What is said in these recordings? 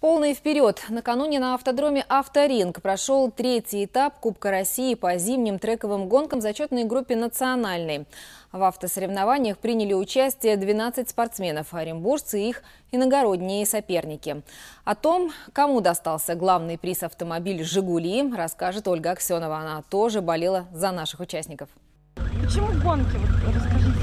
Полный вперед! Накануне на автодроме «Авторинг» прошел третий этап Кубка России по зимним трековым гонкам в зачетной группе «Национальной». В автосоревнованиях приняли участие 12 спортсменов, оренбуржцы и их иногородние соперники. О том, кому достался главный приз автомобиль «Жигули», расскажет Ольга Аксенова. Она тоже болела за наших участников. Почему гонки? Расскажите.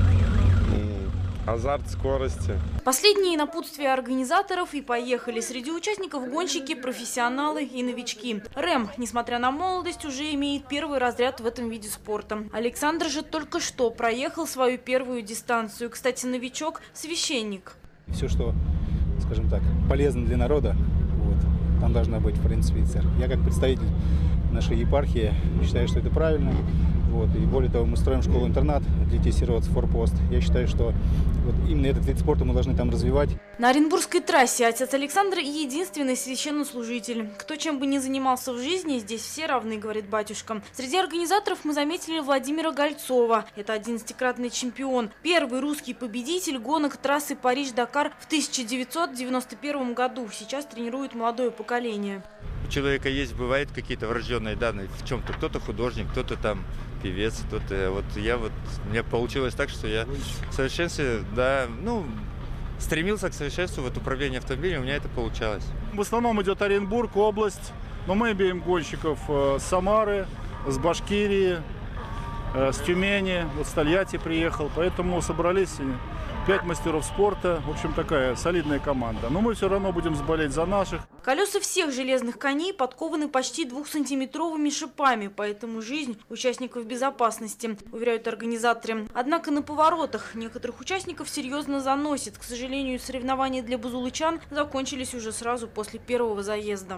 Азарт скорости. Последние напутствия организаторов и поехали. Среди участников гонщики, профессионалы и новички. Рэм, несмотря на молодость, уже имеет первый разряд в этом виде спорта. Александр же только что проехал свою первую дистанцию. Кстати, новичок – священник. Все, что, скажем так, полезно для народа, там должна быть, в принципе, церковь. Я как представитель нашей епархии считаю, что это правильно. И более того, мы строим школу-интернат для детей-сирот, форпост. Я считаю, что именно этот вид спорта мы должны там развивать. На Оренбургской трассе отец Александр единственный священнослужитель. Кто чем бы ни занимался в жизни, здесь все равны, говорит батюшка. Среди организаторов мы заметили Владимира Гольцова. Это 11-кратный чемпион. Первый русский победитель гонок трассы Париж-Дакар в 1991 году. Сейчас тренирует молодое поколение. У человека бывают какие-то врожденные данные в чем-то. Кто-то художник, кто-то там певец, кто-то. У меня получилось так, что я в совершенстве, стремился к совершенству в управлении автомобилем, у меня это получалось. В основном идет Оренбург, область, но мы имеем гонщиков с Самары, с Башкирии, с Тюмени, с Тольятти приехал, поэтому собрались 5 мастеров спорта, в общем, такая солидная команда. Но мы все равно будем болеть за наших. Колеса всех железных коней подкованы почти 2-сантиметровыми шипами, поэтому жизнь участников в безопасности, уверяют организаторы. Однако на поворотах некоторых участников серьезно заносит. К сожалению, соревнования для бузулычан закончились уже сразу после первого заезда.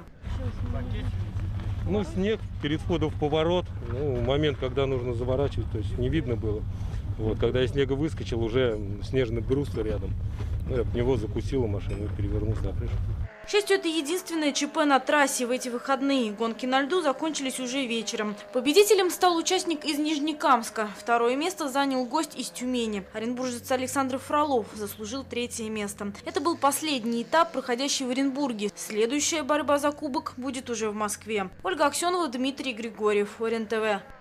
Снег перед входом в поворот, момент, когда нужно заворачивать, то есть не видно было. Когда из снега выскочил, уже снежный бруствер рядом. Я об него закусила машину и перевернулся на крышу. К счастью, это единственное ЧП на трассе в эти выходные. Гонки на льду закончились уже вечером. Победителем стал участник из Нижнекамска. Второе место занял гость из Тюмени. Оренбуржец Александр Фролов заслужил 3-е место. Это был последний этап, проходящий в Оренбурге. Следующая борьба за кубок будет уже в Москве. Ольга Аксенова, Дмитрий Григорьев, ОРЕН ТВ.